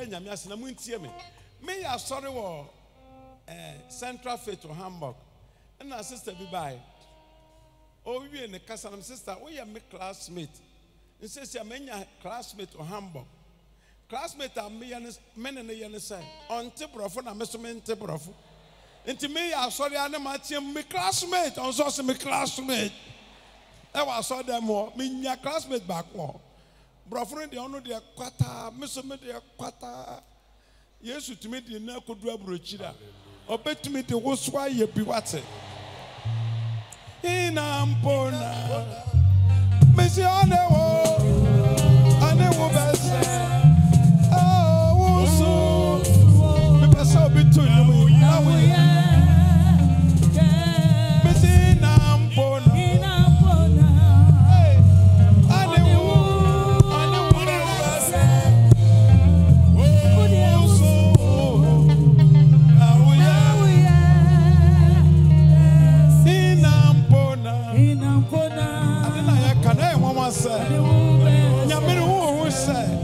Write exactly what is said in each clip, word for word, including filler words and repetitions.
nyame ase na muntie me me ya sorry wo eh Central Faith to Hamburg and our sister be by oh we in the Casanam sister we are my classmate and says ya menya classmate to Hamburg classmate am me men and the say on tibrofo na mesomen tibrofo enti me ya sorry ana ma tie me classmate on so me classmate e wa so dem mo me nya classmate back mo brofo de ono de kwata mesome de kwata Yesu tumi de na kodu abrochira obetumi de woswa ye bi wate ina mpona mesi onewo anewo bese oh woso me bese obitu nyamu nawo mesi na mpona ina mpona anewo anewo bese woso nawo ina mpona ina mpona adena ya kana e won say nyamere wo wo say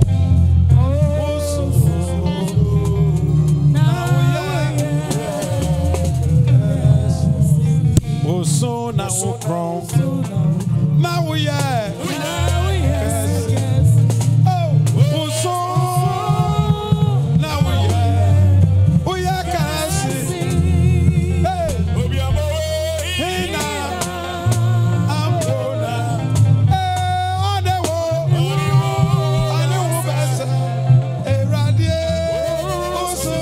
so now so strong now we are oh so now we are we are kasi hey hey now I'm gonna hey on the wall on the wall best hey radio so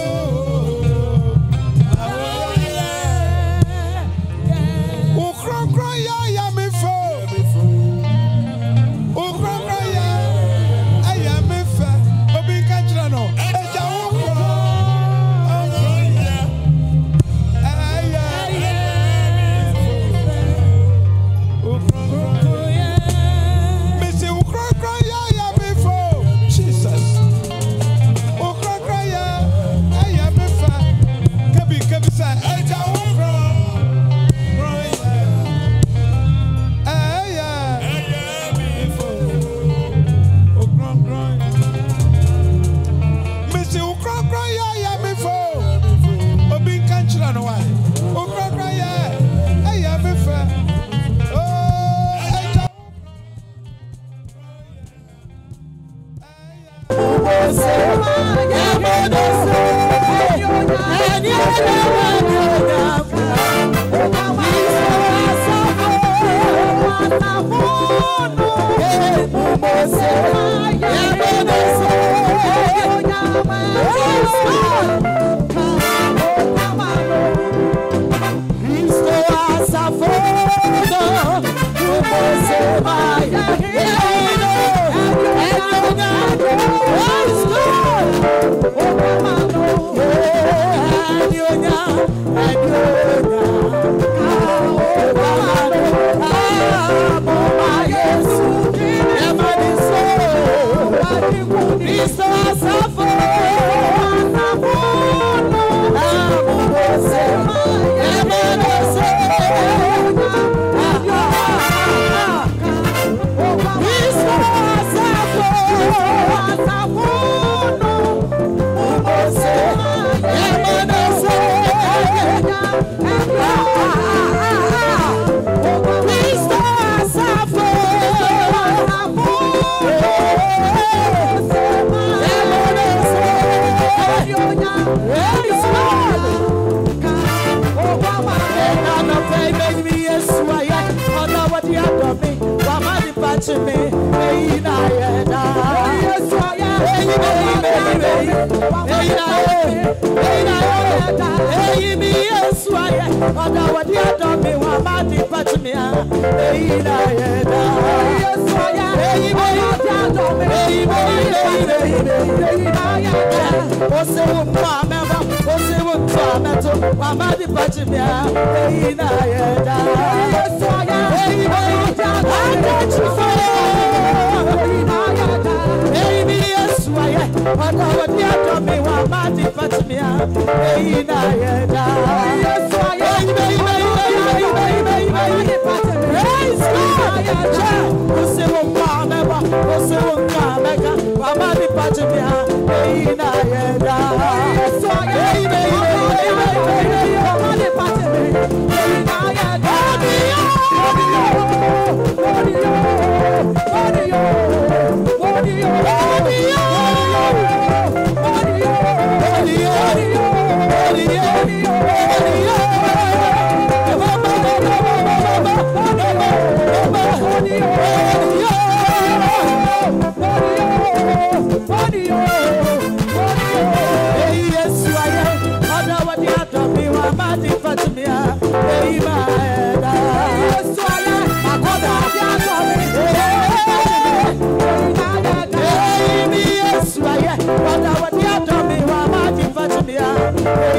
Praise God.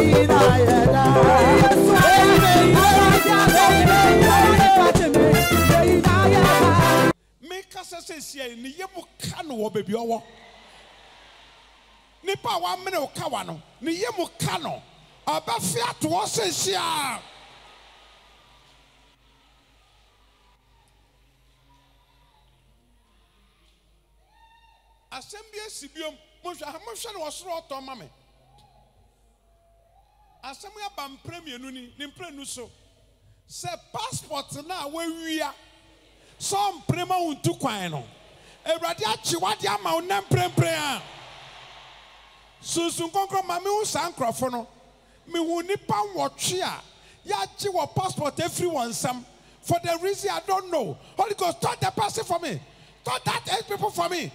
Make us say, see, ni yemu kano baby owo. Nipa wa mene okawano, ni yemu kano. Aba fiat wo se sia. Assembly sibiom, mo hwa mo hwa no osoro oto mame. Assembly abam premier nu ni, ni prenu so. Se passport na we wia. Some prema untu kwan no. Ewrade achi wade ama onam prempre a. Sunsun konkro ma me hu san krofo no. Me hu nipa nwotwe a ya gi wo passport everyone some for the reason I don't know. Holy Ghost, touch the person for me. Touch that eight people for me.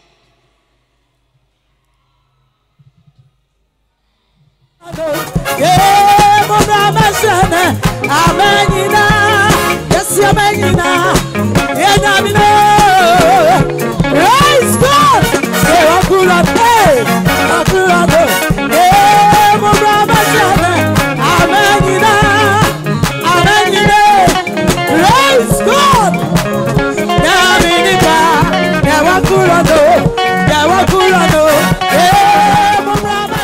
Yeah, mona masana, amenina, yes, amenina, yeah, namina. Praise God. Yeah, I'm good at it. I'm good at it. Yeah, mona masana, amenina, amenina. Praise God. Namina, yeah, I'm good at it. Yeah, I'm good at it. Yeah, mona masana.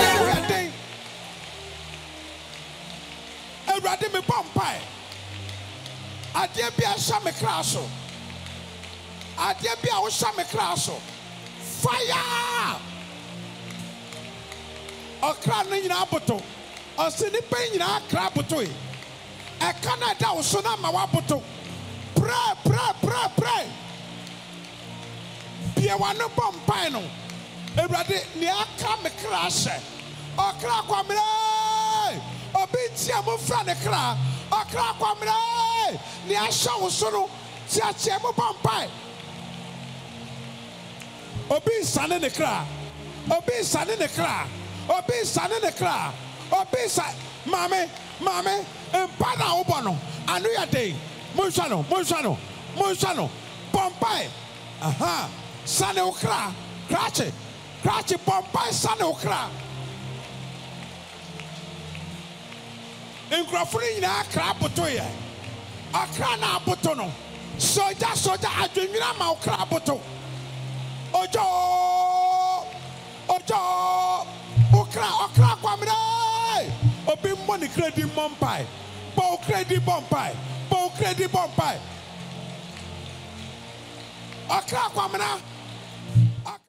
Everybody me bompai. Adie bia sha me kraso. Adie bia wo sha me kraso. Fire! Okra no nyina aboto. Osini pe nyina akra aboto e. E kana da wo so na ma wa aboto. Pray, pray, pray, pray. Bia wa no bompai no. Everybody ni aka me krase. Okra kwa me. Obi tia mo fra ne kra okra kwamre ni ahya wo so no tia tia mo pampai obi sane ne kra obi sane ne kra obi sane ne kra obi sa mame mame empa na wo bono anu ya dey mo hwa no mo hwa no mo hwa no pampai aha sane wo kra krache krache pampai sane wo kra in Crawford, I crab to you. A crana botono. Soja, soja, I do not know craboto. Ojo, Ojo, Okra, Okra, Quamre, Obim money credit bompai, Bow credit bompai, Bow credit bompai. Okra, Quamana.